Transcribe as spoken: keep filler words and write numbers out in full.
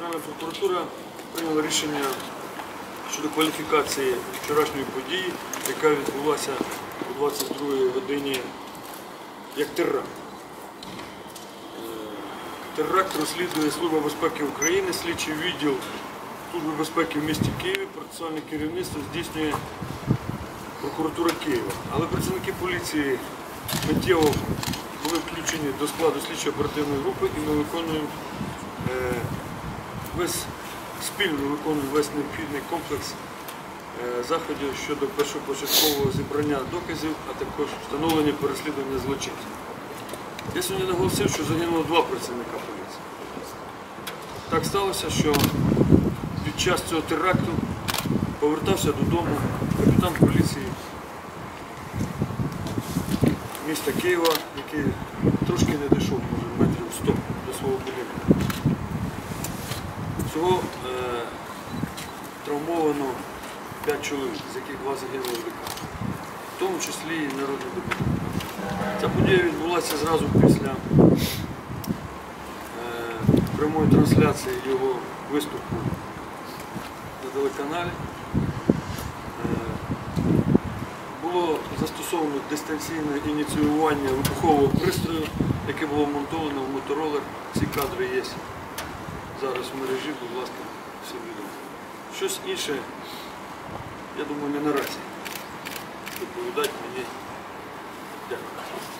Генеральна прокуратура прийняла рішення щодо кваліфікації вчорашньої події, яка відбулася о двадцять другій годині як теракт. Теракт розслідує Служба безпеки України, слідчий відділ Служби безпеки в місті Києві, процесуальне керівництво здійснює прокуратура Києва. Але працівники поліції миттєво були включені до складу слідчо-оперативної групи, і ми виконуємо е, весь, спільно виконуємо весь необхідний комплекс е, заходів щодо першопочаткового зібрання доказів, а також встановлення і переслідування злочинців. Я сьогодні наголосив, що загинуло два працівника поліції. Так сталося, що під час цього теракту повертався додому капітан поліції міста Києва, який трошки не дійшов, може, метрів сто до свого будинку. Всього е, травмовано п'ять чоловік, з яких два загинули в лікарні, в тому числі і народний депутат. Ця подія відбулася зразу після е, прямої трансляції його виступу на телеканалі. Було застосовано дистанційне ініціювання вибухового пристрою, яке було монтовано в моторолер. Ці кадри є зараз в мережі, будь ласка, всім відомо. Щось інше, я думаю, не наразі доповідати мені. Дякую.